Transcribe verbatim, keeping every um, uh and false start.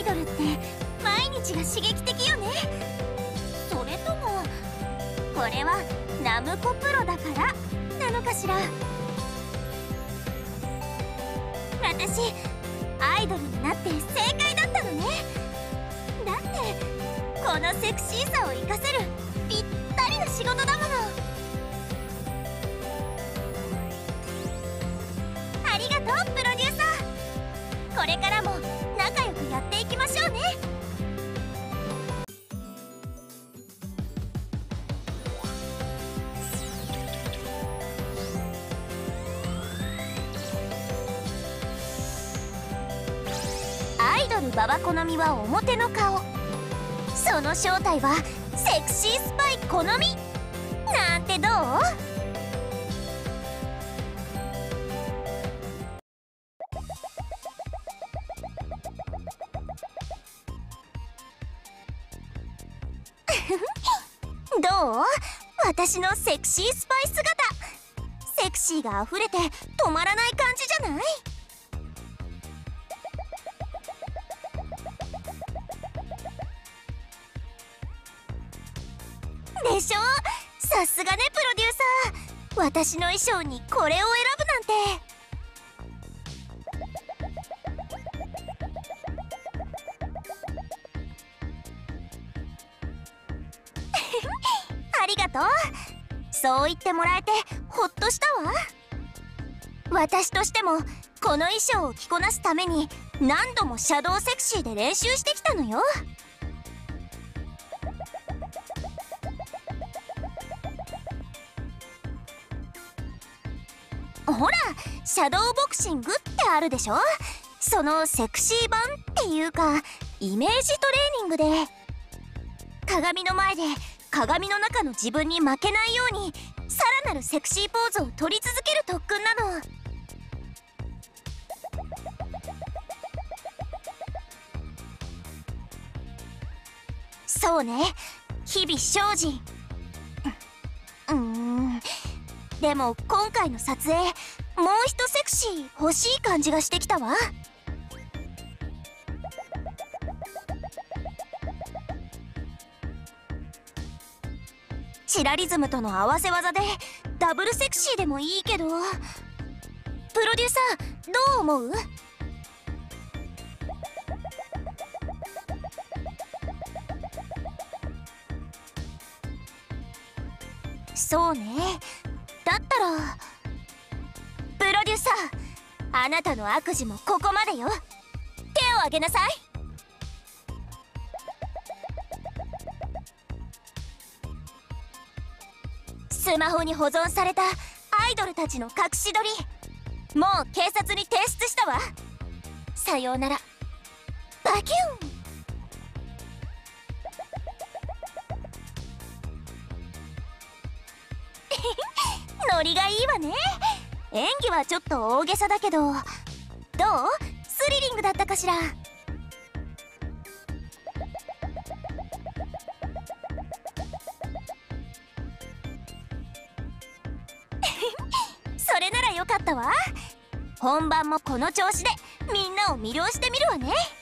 ドルって毎日が刺激的よね。それともこれはナムコプロだからなのかしら。私アイドルになって正解だったのね。だってこのセクシーさを生かせるぴったりな仕事だもの。ありがとうプロデューサー。これからも仲良くやっていきましょうね。アイドル馬場好みは表の顔。その正体はセクシースパイ好みなんてどう？どう？私のセクシースパイ姿。セクシーが溢れて止まらない感じじゃない？でしょ？さすがねプロデューサー。私の衣装にこれを選ぶなんて。ありがとう。そう言ってもらえてほっとしたわ。私としてもこの衣装を着こなすために何度もシャドウセクシーで練習してきたのよ。ほらシャドウボクシングってあるでしょ。そのセクシー版っていうかイメージトレーニングで、鏡の前で鏡の中の自分に負けないようにさらなるセクシーポーズを取り続ける特訓なの。そうね、日々精進。うーんでも今回の撮影もう一セクシー欲しい感じがしてきたわ。チラリズムとの合わせ技でダブルセクシーでもいいけど、プロデューサーどう思う？そうね、だったらプロデューサー、あなたの悪事もここまでよ。手を挙げなさい。スマホに保存されたアイドルたちの隠し撮り、もう警察に提出したわ。さようなら。バキュン。ノリがいいわね。演技はちょっと大げさだけど、どう？スリリングだったかしら。それならよかったわ。本番もこの調子でみんなを魅了してみるわね。